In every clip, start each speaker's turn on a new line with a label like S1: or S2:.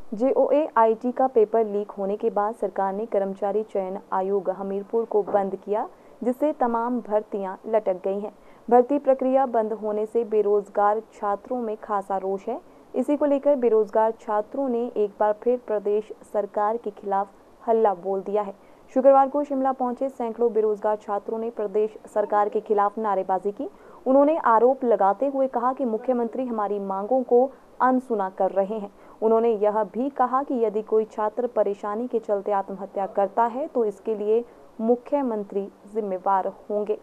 S1: JOAIT का paper leak होने के बाद सरकार ने कर्मचारी चयन आयोग हमीरपुर को बंद किया, जिससे तमाम भर्तियां लटक गई हैं। भर्ती प्रक्रिया बंद होने से बेरोजगार छात्रों में खासा रोष है। इसी को लेकर बेरोजगार छात्रों ने एक बार फिर प्रदेश सरकार के खिलाफ हल्ला बोल दिया है। शुक्रवार को शिमला पहुंचे सैकड़ों बेरोजगार छात्रों ने प्रदेश सरकार के खिलाफ नारेबाजी की। उन्होंने आरोप लगाते हुए कहा कि मुख्यमंत्री हमारी मांगों को अनसुना कर रहे हैं। उन्होंने यह भी कहा कि यदि कोई छात्र परेशानी के चलते आत्महत्या करता है तो इसके लिए मुख्यमंत्री जिम्मेवार होंगे।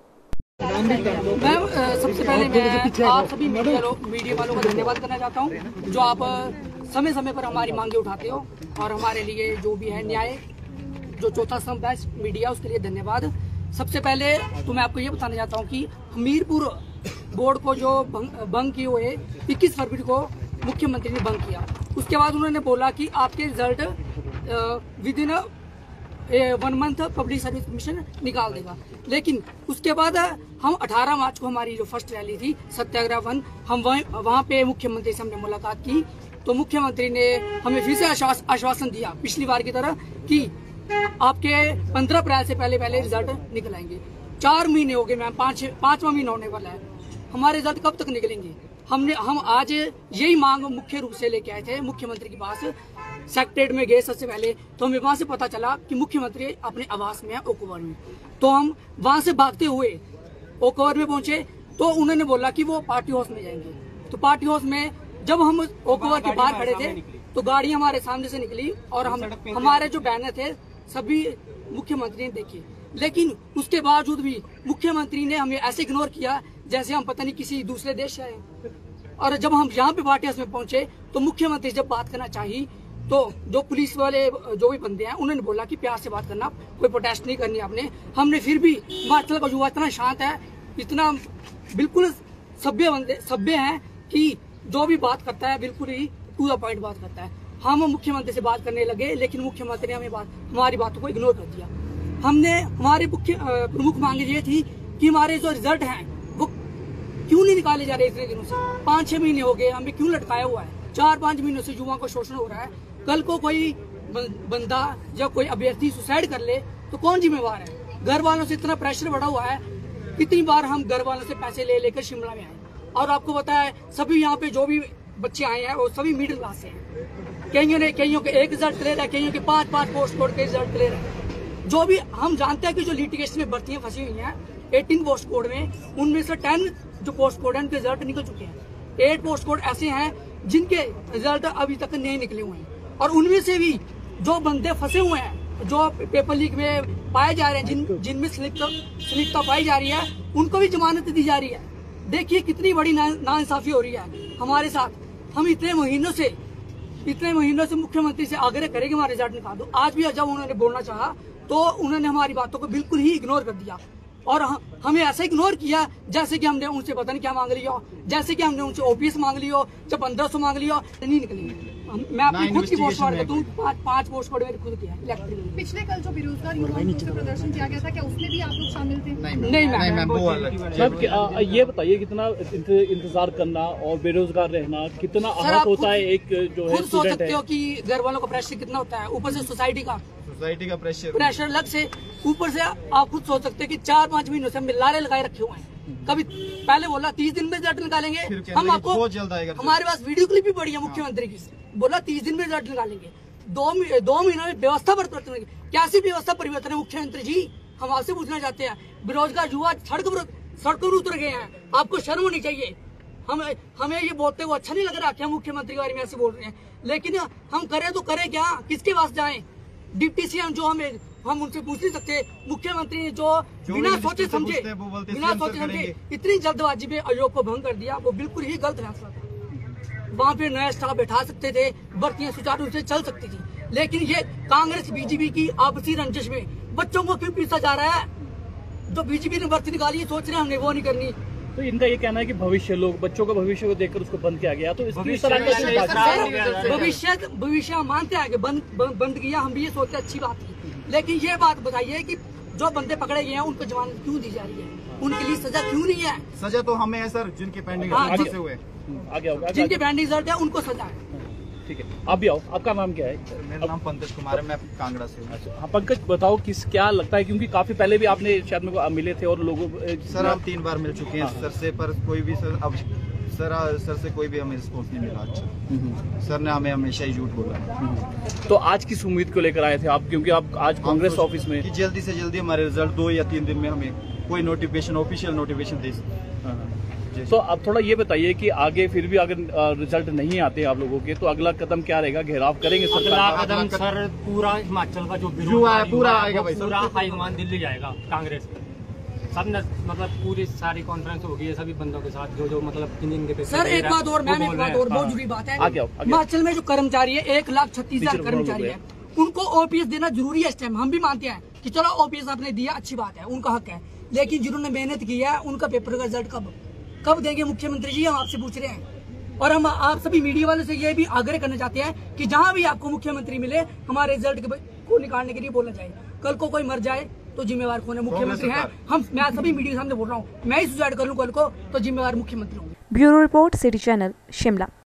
S2: मैम, सबसे पहले मैं आप सभी मीडिया वालों का धन्यवाद करना चाहता हूं, जो आप समय समय पर हमारी मांगे उठाते हो और हमारे लिए जो भी है न्याय, जो चौथा स्तंभ है मीडिया, उसके लिए धन्यवाद। सबसे पहले तो मैं आपको ये बताना चाहता हूँ कि हमीरपुर बोर्ड को जो भंग किए हुए 21 फरवरी को मुख्यमंत्री ने भंग किया। उसके बाद उन्होंने बोला कि आपके result within 1 month public service commission निकाल देगा। लेकिन उसके बाद हम 18 मार्च को हमारी जो फर्स्ट रैली थी सत्याग्रह वन, हम वहाँ पे मुख्यमंत्री से हमने मुलाकात की, तो मुख्यमंत्री ने हमें फिर से आश्वासन दिया पिछली बार की तरह कि आपके 15 अप्रैल से पहले रिजल्ट निकल आएंगे। 4 महीने हो गए मैम, 5वां महीना होने वाला है, हमारे रिजल्ट कब तक निकलेंगे? हम आज यही मांग मुख्य रूप से लेके आए थे मुख्यमंत्री के पास। सेक्रेटरीट में गए सबसे पहले, तो हमें वहां से पता चला कि मुख्यमंत्री अपने आवास में है ओक ओवर में। तो हम वहां से भागते हुए ओक ओवर में पहुंचे, तो उन्होंने बोला कि वो पार्टी हाउस में जाएंगे। तो पार्टी हाउस में जब हम ओक ओवर के बाहर खड़े थे तो गाड़ी हमारे सामने से निकली और हमारे जो बैनर थे सभी मुख्यमंत्री ने देखे। लेकिन उसके बावजूद भी मुख्यमंत्री ने हमें ऐसे इग्नोर किया जैसे हम पता नहीं किसी दूसरे देश से आए। और जब हम यहाँ पे पार्टी हाउस में पहुंचे तो मुख्यमंत्री जब बात करना चाहिए तो जो पुलिस वाले जो भी बंदे हैं उन्होंने बोला कि प्यार से बात करना, कोई प्रोटेस्ट नहीं करनी आपने। हमने फिर भी, हिमाचल का युवा इतना शांत है, इतना बिल्कुल सभ्य है कि जो भी बात करता है बिल्कुल ही टू द पॉइंट बात करता है। हम मुख्यमंत्री से बात करने लगे, लेकिन मुख्यमंत्री ने हमारी बातों को इग्नोर कर दिया। हमने हमारी प्रमुख मांग ये थी कि हमारे जो रिजल्ट हैं वो क्यों नहीं निकाले जा रहे इतने दिनों से? 5-6 महीने हो गए, हमें क्यों लटकाया हुआ है? 4-5 महीनों से युवाओं को शोषण हो रहा है। कल को कोई बंदा या कोई अभ्यर्थी सुसाइड कर ले तो कौन जिम्मेवार है? घर वालों से इतना प्रेशर बढ़ा हुआ है। कितनी बार हम घर वालों से पैसे ले लेकर शिमला में आए, और आपको पता है सभी यहाँ पे जो भी बच्चे आए हैं वो सभी मिडिल क्लास से हैं। कईयों के 1 रिजल्ट क्लियर है, कईयों के 5 पोस्ट कोड के रिजल्ट क्लियर है। जो भी हम जानते हैं कि जो लिटिगेशन में भर्तियां फंसी हुई हैं 18 पोस्ट कोड में, उनमें से 10 जो पोस्ट कोड है उनके रिजल्ट निकल चुके हैं। 8 पोस्ट कोड ऐसे हैं जिनके रिजल्ट अभी तक नहीं निकले हुए हैं। और उनमें से भी जो बंदे फंसे हुए हैं, जो पेपर लीक में पाए जा रहे हैं, जिनमें स्लिपता पाई जा रही है, उनको भी जमानत दी जा रही है। देखिए कितनी बड़ी नाइंसाफी हो रही है हमारे साथ। हम इतने महीनों से मुख्यमंत्री से आग्रह करेंगे हमारा रिजल्ट निकाल दो। आज भी जब उन्होंने बोलना चाहा तो उन्होंने हमारी बातों को बिल्कुल ही इग्नोर कर दिया, और हमें ऐसा इग्नोर किया जैसे कि हमने उनसे पता नहीं क्या मांग लिया हो, जैसे कि हमने उनसे OPS मांग लिया हो, जब 1500 मांग लिया हो, नहीं निकली। मैं अपनी खुद की पोस्ट कार्ड दूं, 5 पोस्ट कार्ड मेरे खुद के हैं इलेक्ट्रिक।
S3: पिछले कल जो बेरोजगार युवाओं को प्रदर्शन किया गया था, क्या उसमें भी आप लोग शामिल थे?
S2: नहीं मैम।
S4: ये बताइए कितना इंतजार करना और बेरोजगार रहना कितना आहत होता है एक जो है
S2: खुद सोच सकते हो कि घर वालों का प्रेशर कितना होता है, ऊपर से सोसाइटी का प्रेशर अलग से, ऊपर से आप खुद सोच सकते हैं कि 4-5 महीनों से हम लारे लगाए रखे हुए हैं। कभी पहले बोला 30 दिन में रिजल्ट निकालेंगे, हम आपको हमारे पास वीडियो क्लिप भी पड़ी है मुख्यमंत्री की, बोला 30 दिन में रिजल्ट निकालेंगे। 2 महीनों में व्यवस्था परिवर्तन, कैसी व्यवस्था परिवर्तन है मुख्यमंत्री जी? हम आपसे पूछना चाहते हैं। बेरोजगार युवा सड़कों पर उतर गए हैं, आपको शर्म होनी चाहिए। हमें ये बोलते हुए अच्छा नहीं लग रहा कि हम मुख्यमंत्री के बारे में ऐसे बोल रहे हैं, लेकिन हम करें तो करें क्या? किसके पास जाएं? डिप्टी CM जो हम उनसे पूछ नहीं सकते। मुख्यमंत्री ने जो बिना सोचे समझे इतनी जल्दबाजी में आयोग को भंग कर दिया, वो बिल्कुल ही गलत फैसला था। वहाँ पे नया स्टाफ बैठा सकते थे, भर्तियां सुचारू रूप से चल सकती थी, लेकिन ये कांग्रेस BJP की आपसी रंजिश में बच्चों को क्यों पीसा जा रहा है? जो BJP ने भर्ती निकाली है, सोच रहे हैं हमने वो नहीं करनी।
S4: तो इनका ये कहना है कि बच्चों का भविष्य को देखकर उसको बंद किया गया, तो इसकी
S2: भविष्य मानते हैं कि बंद किया, हम भी ये सोचते अच्छी बात है। लेकिन ये बात बताइए कि जो बंदे पकड़े गए हैं उनको जमानत क्यों दी जा रही है? उनके लिए सजा क्यों नहीं है?
S5: सजा तो हमें है सर, जिनके पेंडिंग हुए,
S2: जिनके पेंडिंग रिजल्ट है उनको सजा है।
S4: ठीक है, आप भी आओ। आपका नाम क्या है?
S5: मेरा नाम पंकज कुमार है, मैं कांगड़ा से हूँ।
S4: अच्छा, हाँ पंकज बताओ क्या लगता है, क्योंकि काफी पहले भी आपने शायद मेरे को मिले थे और लोगों
S5: सर हम 3 बार मिल चुके हैं सर से, पर कोई भी सर से कोई भी हमें रिस्पॉन्स नहीं मिला। अच्छा, सर ने हमें हमेशा ही झूठ बोला।
S4: तो आज किस उम्मीद को लेकर आए थे आप, क्योंकि आप आज कांग्रेस ऑफिस में
S5: कि जल्दी से जल्दी हमारे रिजल्ट 2 या 3 दिन में हमें कोई नोटिफिकेशन, ऑफिशियल नोटिफिकेशन दे।
S4: तो अब थोड़ा ये बताइए कि आगे फिर भी अगर रिजल्ट नहीं आते आप लोगों के, तो अगला कदम क्या रहेगा? घेराव करेंगे
S6: अगला कदम सर पूरा हिमाचल का जो
S5: पूरा आएगा भाई,
S6: पूरा हाईकमान दिल्ली जाएगा कांग्रेस। सब मतलब पूरी सारी कॉन्फ्रेंस होगी सभी बंदों के साथ जो मतलब जिनके पे।
S2: सर एक बात और मैम, एक बात और बहुत जरूरी बात है। हिमाचल में जो कर्मचारी है 1,36,000 कर्मचारी है, उनको ओपीएस देना जरूरी है इस टाइम। हम भी मानते हैं कि चलो ओपीएस आपने दिया, अच्छी बात है, उनका हक है, लेकिन जिन्होंने मेहनत की है उनका पेपर का रिजल्ट कब देंगे मुख्यमंत्री जी? हम आपसे पूछ रहे हैं। और हम आप सभी मीडिया वालों से ये भी आग्रह करना चाहते हैं कि जहां भी आपको मुख्यमंत्री मिले, हमारे रिजल्ट को निकालने के लिए बोलना चाहिए। कल को कोई मर जाए तो जिम्मेवार कौन है? मुख्यमंत्री हैं हम। मैं सभी मीडिया के सामने बोल रहा हूँ, मैं ही सुसाइड कर लूं कल को तो जिम्मेवार मुख्यमंत्री होंगे।
S1: Bureau report, city channel, Shimla.